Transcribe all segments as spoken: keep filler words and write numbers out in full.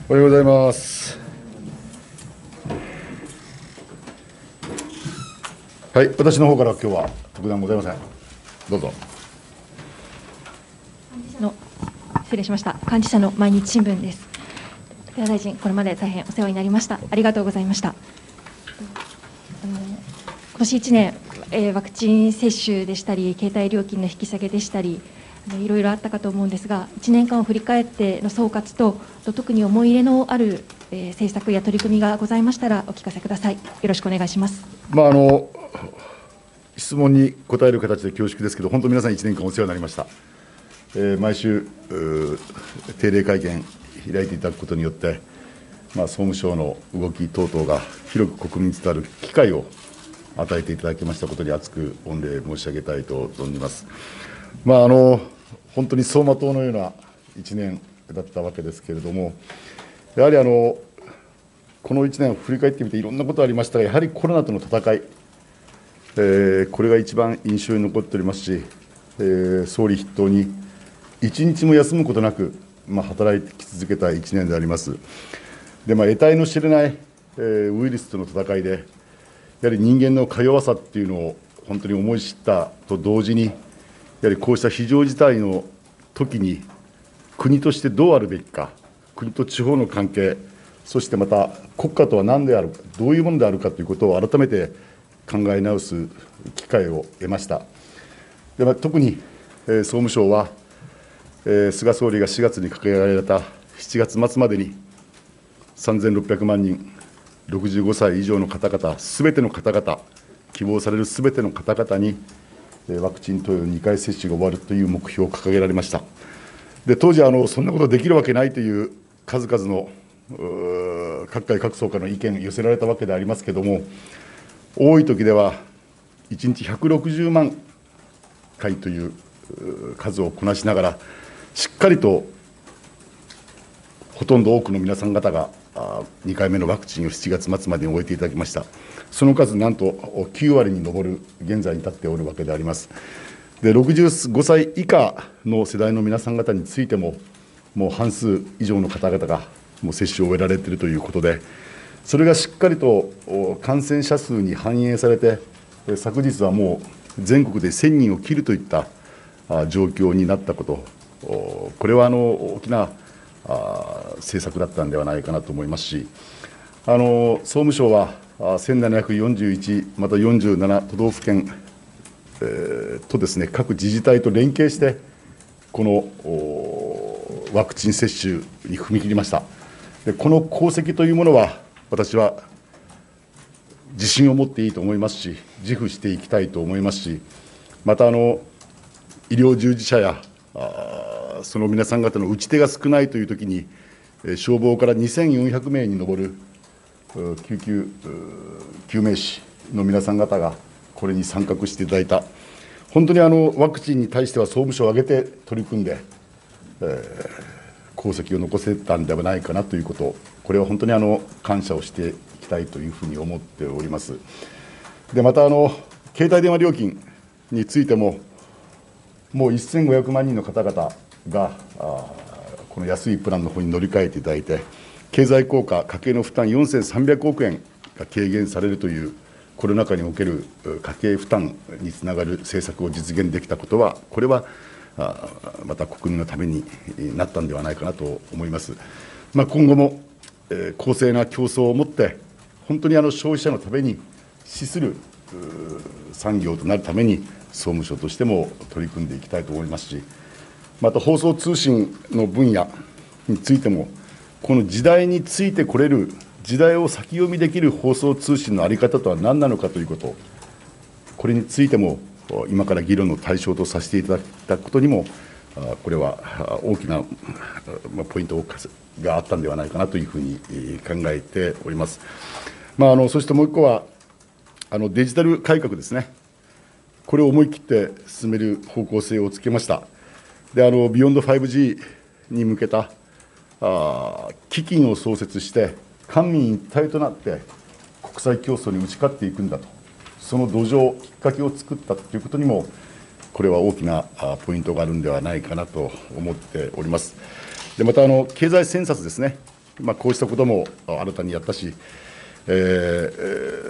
おはようございます。はい、私の方から今日は特段ございません。どうぞ。 の失礼しました。幹事社の毎日新聞です。では大臣、これまで大変お世話になりました。ありがとうございました。あの今年いちねん、えー、ワクチン接種でしたり、携帯料金の引き下げでしたり、あのいろいろあったかと思うんですが、いちねんかんを振り返っての総括と、特に思い入れのある、えー、政策や取り組みがございましたら、お聞かせください。よろしくお願いします。 まあ、あの質問に答える形で恐縮ですけど、本当、皆さんいちねんかんお世話になりました。えー、毎週、定例会見開いていただくことによって、まあ、総務省の動き等々が広く国民に伝わる機会を与えていただきましたことに厚く御礼申し上げたいと存じます。まあ、あの本当に走馬灯のようないちねんだったわけですけれども、やはりあのこのいちねんを振り返ってみて、いろんなことがありましたが、やはりコロナとの戦い、えー、これが一番印象に残っておりますし、えー、総理筆頭に一日も休むことなく、まあ、働いてき続けたいちねんであります。で、まあ、得体の知れない、えー、ウイルスとの戦いで、やはり人間のか弱さっていうのを本当に思い知ったと同時に、やはりこうした非常事態の時に、国としてどうあるべきか、国と地方の関係、そしてまた国家とは何であるか、どういうものであるかということを改めて考え直す機会を得ました。で、まあ、特に、えー、総務省は、えー、菅総理がしがつに掲げられたしちがつ末までにさんぜんろっぴゃくまんにん、ろくじゅうごさい以上の方々、すべての方々、希望されるすべての方々に、ワクチン投与にかい接種が終わるという目標を掲げられました。で、当時あの、そんなことできるわけないという数々の各界各層からの意見、寄せられたわけでありますけれども、多い時ではいちにちひゃくろくじゅうまんかいという数をこなしながら、しっかりとほとんど多くの皆さん方がにかいめのワクチンをしちがつ末までに終えていただきました。その数、なんときゅうわりに上る現在に至っておるわけであります。で、ろくじゅうごさい以下の世代の皆さん方についても、もう半数以上の方々がもう接種を終えられているということで、それがしっかりと感染者数に反映されて、昨日はもう全国でせんにんを切るといった状況になったこと、これはあの大きな政策だったんではないかなと思いますし、あの総務省はせんななひゃくよんじゅういち、またよんじゅうなな都道府県、えー、とですね、各自治体と連携して、このワクチン接種に踏み切りました。で、この功績というものは、私は自信を持っていいと思いますし、自負していきたいと思いますし、またあの医療従事者やその皆さん方の打ち手が少ないというときに、消防からにせんよんひゃくめいに上る救急救命士の皆さん方がこれに参画していただいた、本当にあのワクチンに対しては総務省を挙げて取り組んで、えー、功績を残せたんではないかなということ、これは本当にあの感謝をしていきたいというふうに思っております。で、またあの携帯電話料金についても、もうせんごひゃくまんにんの方々がこの安いプランの方に乗り換えていただいて、経済効果、家計の負担よんせんさんびゃくおくえんが軽減されるという、コロナ禍における家計負担につながる政策を実現できたことは、これはまた国民のためになったんではないかなと思います。まあ、今後も公正な競争をもって、本当にあの消費者のために資する産業となるために、総務省としても取り組んでいきたいと思いますし、また放送通信の分野についても、この時代についてこれる、時代を先読みできる放送通信の在り方とは何なのかということ、これについても今から議論の対象とさせていただいたことにも、これは大きなポイントがあったんではないかなというふうに考えております。まあ、あのそしてもう一個は、あのデジタル改革ですね、これを思い切って進める方向性をつけました。で、あのビヨンド ファイブジー に向けたあ基金を創設して、官民一体となって国際競争に打ち勝っていくんだと、その土壌、きっかけを作ったということにも、これは大きなポイントがあるんではないかなと思っております。で、またあの経済センサスですね、 まあ、こうしたことも新たにやったし、えーえ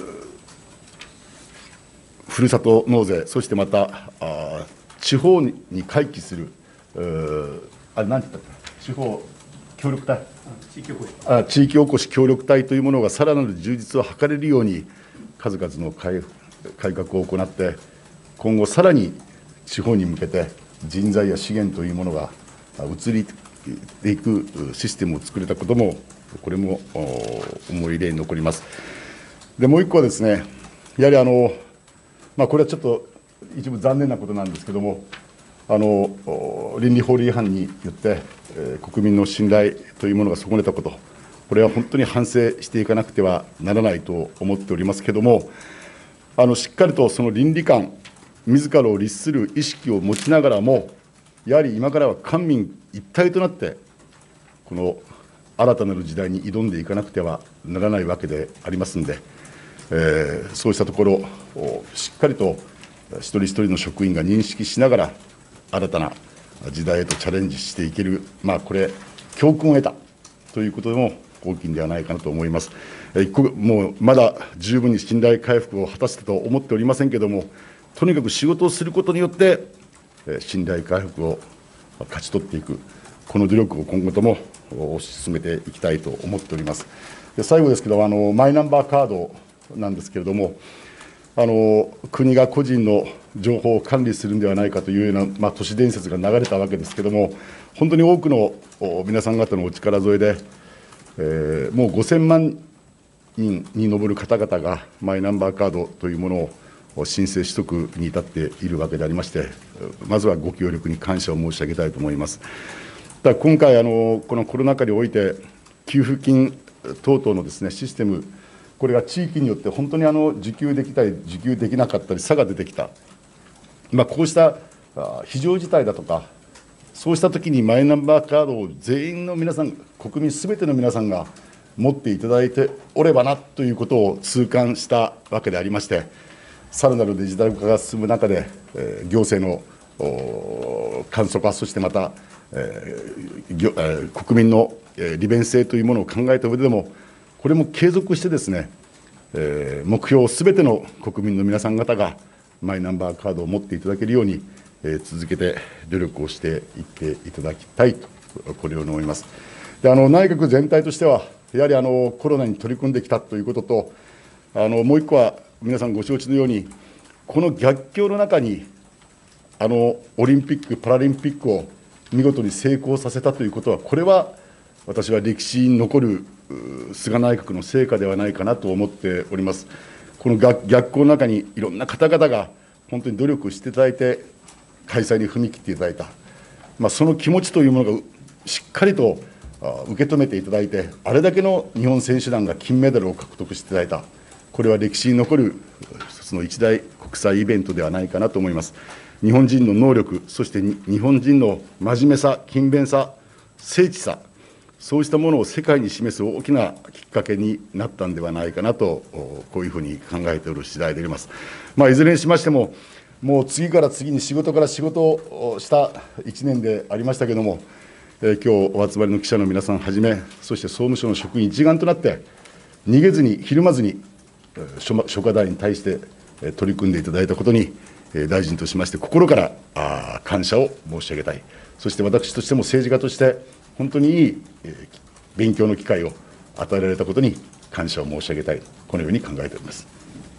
ー、ふるさと納税、そしてまたあ地方に回帰する、あれ何て言ったっけ、地方協力隊、地域おこしあ地域おこし協力隊というものがさらなる充実を図れるように、数々の改改革を行って、今後、さらに地方に向けて人材や資源というものが移りていくシステムを作れたことも、これも思い入れに残ります。でもう一個はですね、やはりあの、まあ、これはちょっと一部残念なことなんですけれども、あの倫理法令違反によって、えー、国民の信頼というものが損ねたこと、これは本当に反省していかなくてはならないと思っておりますけれども、あのしっかりとその倫理観、自らを律する意識を持ちながらも、やはり今からは官民一体となって、この新たなる時代に挑んでいかなくてはならないわけでありますので、えー、そうしたところをしっかりと一人一人の職員が認識しながら、新たな時代へとチャレンジしていける、まあ、これ、教訓を得たということでも大きいんではないかなと思います。もうまだ十分に信頼回復を果たしたと思っておりませんけれども、とにかく仕事をすることによって、信頼回復を勝ち取っていく、この努力を今後とも推し進めていきたいと思っております。で最後ですけど、あのマイナンバーカードなんですけれども、あの国が個人の情報を管理するんではないかというような、まあ、都市伝説が流れたわけですけれども、本当に多くの皆さん方のお力添えで、えー、もうごせんまんにんに上る方々がマイナンバーカードというものを申請取得に至っているわけでありまして、まずはご協力に感謝を申し上げたいと思います。ただ今回あの、このコロナ禍において、給付金等々のですねシステム、これが地域によって本当にあの受給できたり、受給できなかったり、差が出てきた、まあ、こうした非常事態だとか、そうしたときにマイナンバーカードを全員の皆さん、国民すべての皆さんが持っていただいておればなということを痛感したわけでありまして、さらなるデジタル化が進む中で、えー、行政の簡素化、そしてまた、えーえー、国民の利便性というものを考えた上でも、これも継続してですね、えー、目標をすべての国民の皆さん方がマイナンバーカードを持っていただけるように、えー、続けて努力をしていっていただきたいと、これを思います。であの内閣全体としては、やはりあのコロナに取り組んできたということと、あのもう一個は、皆さんご承知のように、この逆境の中に、あのオリンピック・パラリンピックを見事に成功させたということは、これは私は歴史に残る菅内閣の成果ではないかなと思っております。この逆逆行の中にいろんな方々が本当に努力していただいて、開催に踏み切っていただいた、まあ、その気持ちというものがしっかりと受け止めていただいて、あれだけの日本選手団が金メダルを獲得していただいた、これは歴史に残る一つの一大国際イベントではないかなと思います。日本人の能力、そして日本人の真面目さ、勤勉さ、誠実さ、そうしたものを世界に示す大きなきっかけになったんではないかなと、こういうふうに考えておる次第であります。まあ、いずれにしましても、もう次から次に仕事から仕事をしたいちねんでありましたけれども、えー、今日お集まりの記者の皆さんはじめ、そして総務省の職員一丸となって、逃げずに、ひるまずに、諸課題に対して取り組んでいただいたことに、大臣としまして心から感謝を申し上げたい、そして私としても政治家として、本当にいい勉強の機会を与えられたことに感謝を申し上げたい、このように考えております。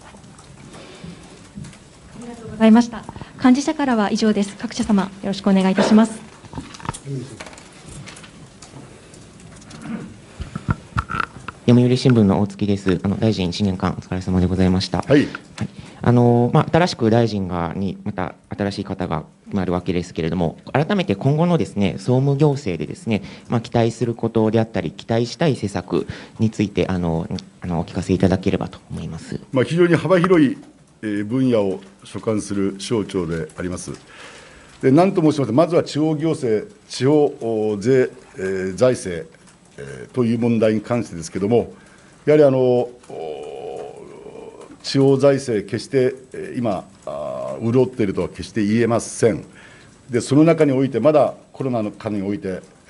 ありがとうございました。幹事社からは以上です。各社様、よろしくお願いいたします。 読売新聞の大月です。あの大臣いちねんかんお疲れ様でございました。 はい。はい、 あのまあ、新しく大臣がにまた新しい方が決まるわけですけれども、改めて今後のですね総務行政でですね、まあ、期待することであったり、期待したい施策についてあのあのお聞かせいただければと思います。 まあ、非常に幅広い分野を所管する省庁であります。で何と申しますと、まずは地方行政、地方税、えー、財政、えー、という問題に関してですけれども、やはりあの地方財政、決して今、潤っているとは決して言えません。でその中において、まだコロナの禍において、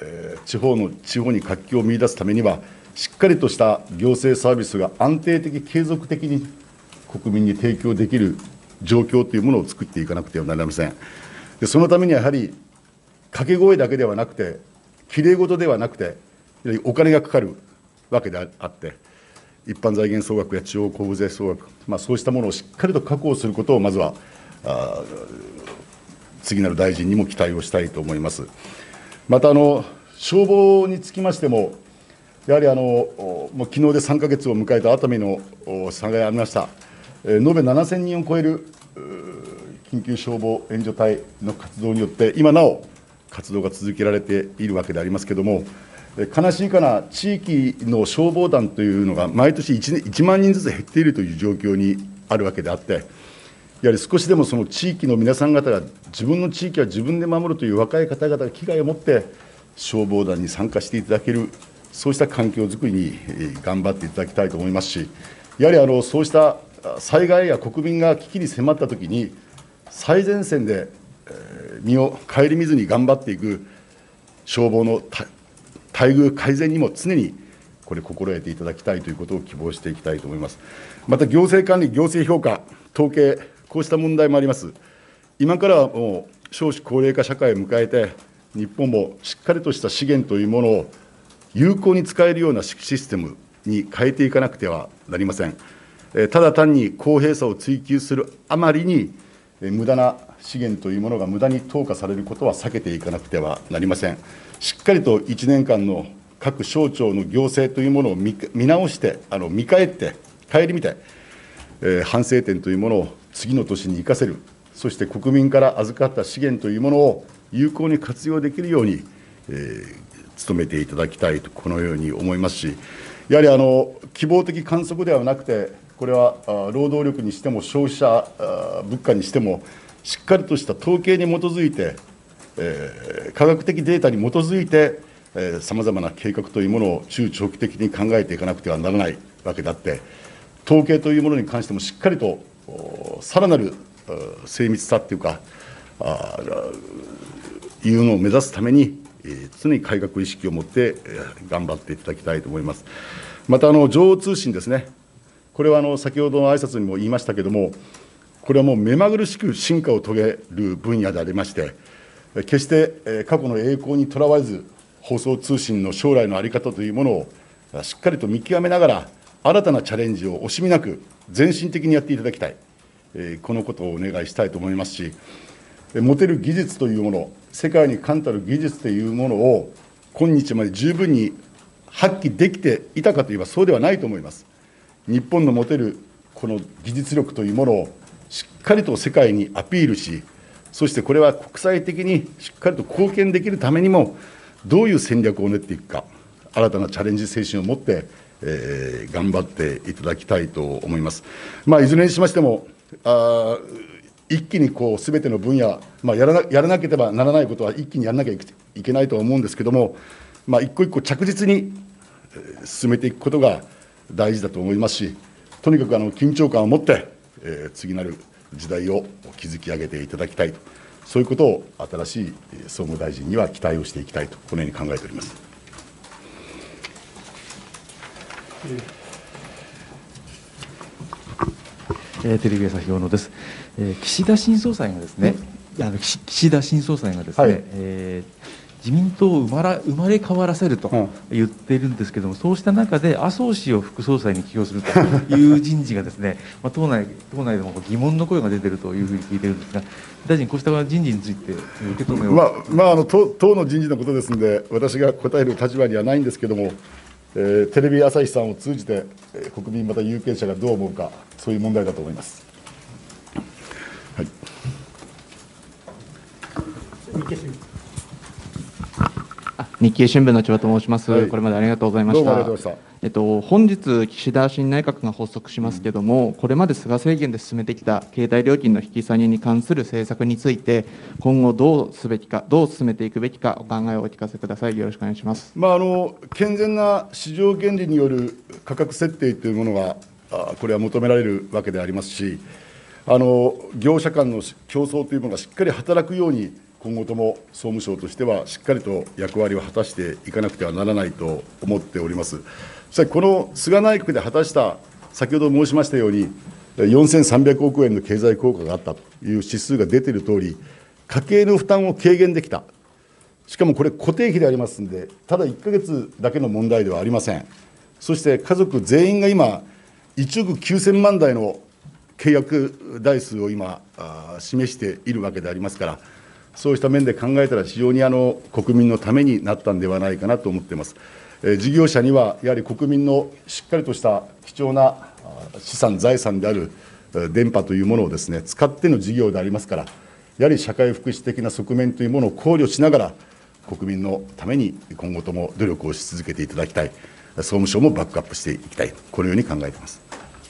えー、地方の地方に活気を見出すためには、しっかりとした行政サービスが安定的、継続的に国民に提供できる状況というものを作っていかなくてはなりません。でそのためにはやはり、掛け声だけではなくて、きれい事ではなくて、お金がかかるわけであって、一般財源総額や地方交付税総額、まあ、そうしたものをしっかりと確保することを、まずはあ次なる大臣にも期待をしたいと思います。またあの、消防につきましても、やはりあのもう昨日でさんかげつを迎えた熱海の災害がありました、えー、延べななせんにんを超える緊急消防援助隊の活動によって、今なお活動が続けられているわけでありますけれども、悲しいかな、地域の消防団というのが毎年 1, 1万人ずつ減っているという状況にあるわけであって、やはり少しでもその地域の皆さん方が、自分の地域は自分で守るという若い方々が危害を持って、消防団に参加していただける、そうした環境づくりに頑張っていただきたいと思いますし、やはりあのそうした災害や国民が危機に迫ったときに、最前線で身を顧みずに頑張っていく消防の待遇改善にも常にこれ、心得ていただきたいということを希望していきたいと思います。また、行政管理、行政評価、統計、こうした問題もあります。今からはもう少子高齢化社会を迎えて、日本もしっかりとした資源というものを有効に使えるようなシステムに変えていかなくてはなりません。ただ単に公平さを追求するあまりに、無駄な資源というものが無駄に投下されることは避けていかなくてはなりません。しっかりといちねんかんの各省庁の行政というものを 見, 見直して、あの見返って、顧みて、えー、反省点というものを次の年に生かせる、そして国民から預かった資源というものを有効に活用できるように、えー、努めていただきたいと、このように思いますし、やはりあの希望的観測ではなくて、これは労働力にしても消費者物価にしても、しっかりとした統計に基づいて、えー、科学的データに基づいて、さまざまな計画というものを中長期的に考えていかなくてはならないわけであって、統計というものに関してもしっかりとさらなる精密さというか、あいうのを目指すために、常に改革意識を持って頑張っていただきたいと思います。またあの情報通信ですね、これはあの先ほどの挨拶にも言いましたけれども、これはもう目まぐるしく進化を遂げる分野でありまして、決して過去の栄光にとらわれず、放送通信の将来の在り方というものをしっかりと見極めながら、新たなチャレンジを惜しみなく全身的にやっていただきたい、このことをお願いしたいと思いますし、持てる技術というもの、世界に冠たる技術というものを今日まで十分に発揮できていたかといえばそうではないと思います。日本の持てるこの技術力というものをしっかりと世界にアピールし、そしてこれは国際的にしっかりと貢献できるためにも、どういう戦略を練っていくか、新たなチャレンジ精神を持って、えー、頑張っていただきたいと思います。まあ、いずれにしましても、あ一気にこう全ての分野、まあ、やらな、やらなければならないことは一気にやらなきゃいけないとは思うんですけれども、まあ、一個一個着実に進めていくことが大事だと思いますし、とにかくあの緊張感を持って、えー、次なる時代を築き上げていただきたいと、そういうことを新しい総務大臣には期待をしていきたいと、このように考えております。 えー、テレビ朝日大野です。えー、岸田新総裁がですね、あの岸田新総裁がですね、はい、えー、自民党を生まら生まれ変わらせると言っているんですけれども、うん、そうした中で麻生氏を副総裁に起用するという人事がですね、まあ、党内党内でも疑問の声が出ているというふうに聞いているんですが、大臣、こうした人事について受け止めを、 まあまあ、あの 党, 党の人事のことですので、私が答える立場にはないんですけれども、えー、テレビ朝日さんを通じて、えー、国民また有権者がどう思うか、そういう問題だと思います。はい、 日経新聞の千葉と申します、はい、これまでありがとうございました。 どうもありがとうございました。 えっと、本日、岸田新内閣が発足しますけれども、うん、これまで菅政権で進めてきた携帯料金の引き下げに関する政策について、今後どうすべきか、どう進めていくべきか、お考えをお聞かせください。よろしくお願いします。 まあ、あの健全な市場原理による価格設定というものが、これは求められるわけでありますし、あの業者間の競争というものがしっかり働くように、 今後とも総務省としてはしっかりと役割を果たしていかなくてはならないと思っております。そしてこの菅内閣で果たした、先ほど申しましたように、よんせんさんびゃくおくえんの経済効果があったという指数が出ているとおり、家計の負担を軽減できた、しかもこれ、固定費でありますので、ただいっかげつだけの問題ではありません。そして家族全員が今、いちおくきゅうせんまんだいの契約台数を今、示しているわけでありますから、そうした面で考えたら、非常にあの国民のためになったんではないかなと思っています。事業者には、やはり国民のしっかりとした貴重な資産、財産である電波というものをですね、使っての事業でありますから、やはり社会福祉的な側面というものを考慮しながら、国民のために今後とも努力をし続けていただきたい、総務省もバックアップしていきたい、このように考えています。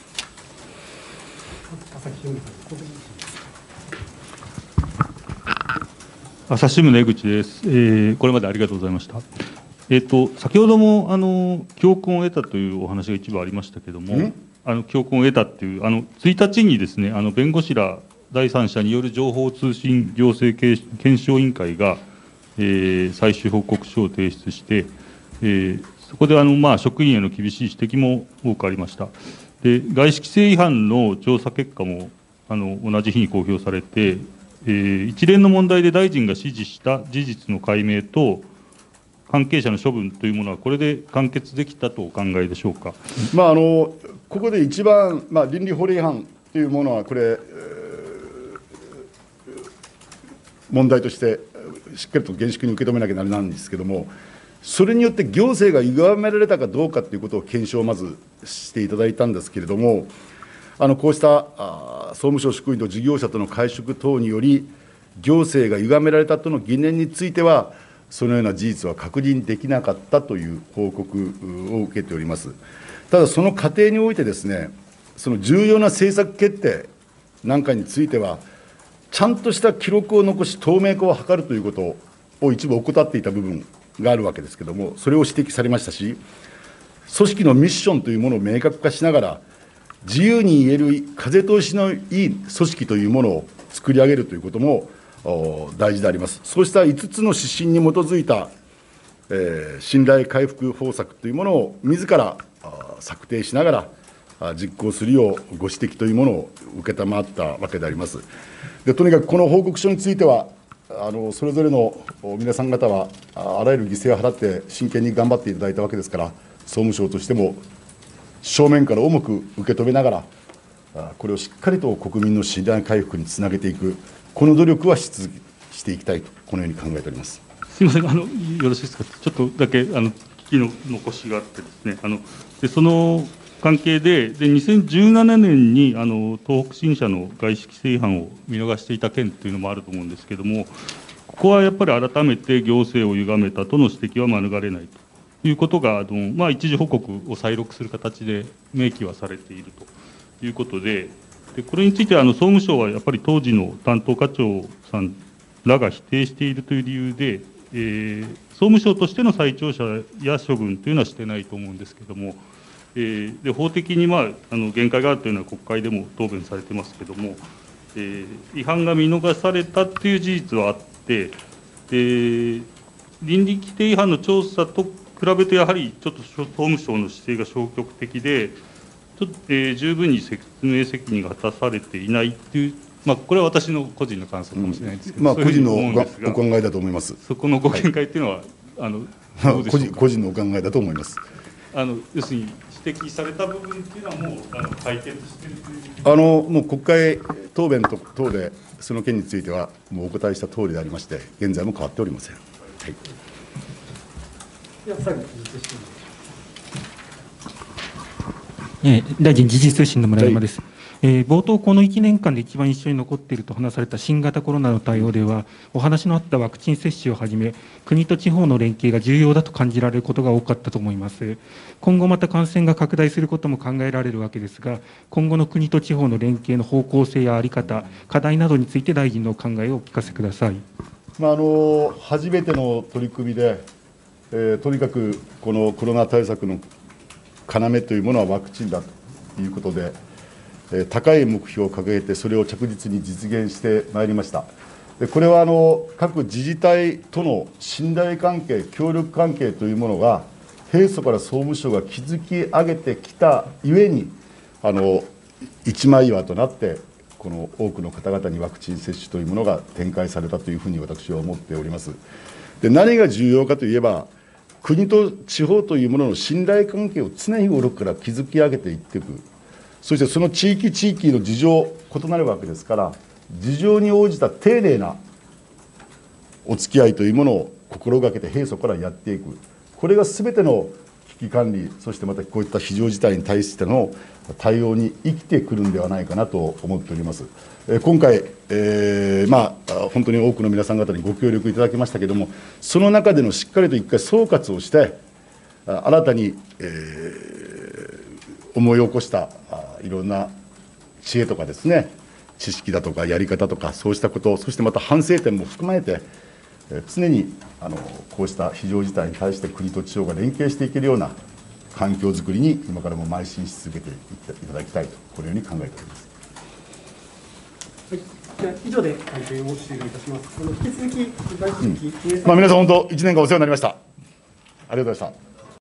朝日新聞の江口です、えー。これまでありがとうございました。えー、と先ほどもあの教訓を得たというお話が一部ありましたけれども、あの教訓を得たっていう、あのついたちにですね、あの弁護士ら第三者による情報通信行政検証委員会が、えー、最終報告書を提出して、えー、そこであの、まあ、職員への厳しい指摘も多くありました。で、外資規制違反の調査結果もあの同じ日に公表されて、えー、一連の問題で大臣が指示した事実の解明と関係者の処分というものは、これで完結できたとお考えでしょうか。 まあ、あのここで一番、まあ、倫理法令違反というものは、これ、問題としてしっかりと厳粛に受け止めなきゃならないんですけれども、それによって行政が歪められたかどうかということを検証をまずしていただいたんですけれども、あのこうしたあ総務省職員と事業者との会食等により、行政が歪められたとの疑念については、そのような事実は確認できなかったという報告を受けております。ただ、その過程においてですね、その重要な政策決定なんかについては、ちゃんとした記録を残し、透明化を図るということを一部怠っていた部分があるわけですけれども、それを指摘されましたし、組織のミッションというものを明確化しながら、自由に言える風通しのいい組織というものを作り上げるということも大事であります。そうしたいつつの指針に基づいた、えー、信頼回復方策というものを自ら策定しながら実行するようご指摘というものを承ったわけであります。でとにかくこの報告書については、あのそれぞれの皆さん方はあらゆる犠牲を払って真剣に頑張っていただいたわけですから、総務省としても正面から重く受け止めながら、これをしっかりと国民の信頼回復につなげていく、この努力はし続けしていきたいと、このように考えております。 すみません、あのよろしいですか、ちょっとだけあの聞きの残しがあってですね、あのでその関係で、でにせんじゅうななねんにあの東北新社の外資規制違反を見逃していた件というのもあると思うんですけれども、ここはやっぱり改めて行政を歪めたとの指摘は免れないということが、あのまあ、一時報告を再録する形で明記はされているということで、でこれについてはあの総務省はやっぱり当時の担当課長さんらが否定しているという理由で、えー、総務省としての再調査や処分というのはしてないと思うんですけれども、えー、で法的に、まあ、あの限界があるというのは国会でも答弁されてますけれども、えー、違反が見逃されたという事実はあって、で倫理規定違反の調査と比べて、やはりちょっと総務省の姿勢が消極的で、ちょっと、えー、十分に説明責任が果たされていないという、まあ、これは私の個人の感想かもしれないですけど、 まあ、個人のお考えだと思います。 そこのご見解というのは、はい、あのどうでしょうか。個人、 個人のお考えだと思います。 あの要するに指摘された部分というのはもうあの解決しているというあのもう国会答弁と等でその件についてはもうお答えした通りでありまして、現在も変わっておりません。はい。 では最後にえー、大臣、時事通信の村山です。はい、えー、冒頭、このいちねんかんで一番印象に残っていると話された新型コロナの対応では、お話のあったワクチン接種をはじめ、国と地方の連携が重要だと感じられることが多かったと思います。今後また感染が拡大することも考えられるわけですが、今後の国と地方の連携の方向性や在り方、課題などについて大臣のお考えをお聞かせください。 まあ、あの初めての取り組みで、えー、とにかくこのコロナ対策の要というものはワクチンだということで、高い目標を掲げて、それを着実に実現してまいりました。 でこれはあの各自治体との信頼関係、協力関係というものが、平素から総務省が築き上げてきたゆえに、あの一枚岩となって、この多くの方々にワクチン接種というものが展開されたというふうに私は思っております。で何が重要かといえば、国と地方というものの信頼関係を常日頃から築き上げていっていく、そしてその地域地域の事情、異なるわけですから、事情に応じた丁寧なお付き合いというものを心がけて平素からやっていく、これがすべての危機管理、そしてまたこういった非常事態に対しての対応に生きてくるんではないかなと思っております。今回、えーまあ、本当に多くの皆さん方にご協力いただきましたけれども、その中でのしっかりと一回総括をして、新たに、えー、思い起こしたいろんな知恵とかですね、知識だとかやり方とか、そうしたこと、そしてまた反省点も含めて、常にあのこうした非常事態に対して国と地方が連携していけるような環境づくりに今からも邁進し続けていただきたいと、このように考えております。 はい、じゃあ以上で会見を終了いたします。引き続き、引き続き、 うん、まあ皆さん本当いちねんかんお世話になりました。ありがとうございました。